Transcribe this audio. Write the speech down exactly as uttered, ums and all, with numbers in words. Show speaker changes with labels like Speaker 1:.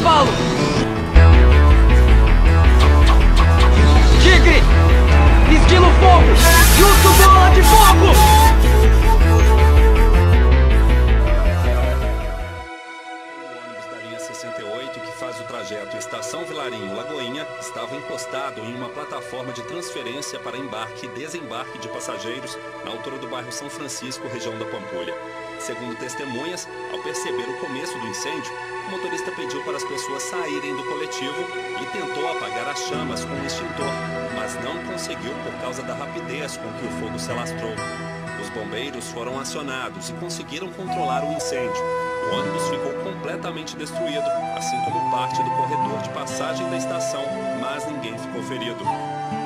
Speaker 1: cavalo! Tigre! Esquilo fogo! Justo bola de fogo!
Speaker 2: O ônibus da linha sessenta e oito, que faz o trajeto Estação Vilarinho-Lagoinha, estava encostado em uma plataforma de transferência para embarque e desembarque de passageiros na altura do bairro São Francisco, região da Pampulha. Segundo testemunhas, ao perceber o começo do incêndio, o motorista pediu para as pessoas saírem do coletivo e tentou apagar as chamas com um extintor, mas não conseguiu por causa da rapidez com que o fogo se alastrou. Os bombeiros foram acionados e conseguiram controlar o incêndio. O ônibus ficou completamente destruído, assim como parte do corredor de passagem da estação, mas ninguém ficou ferido.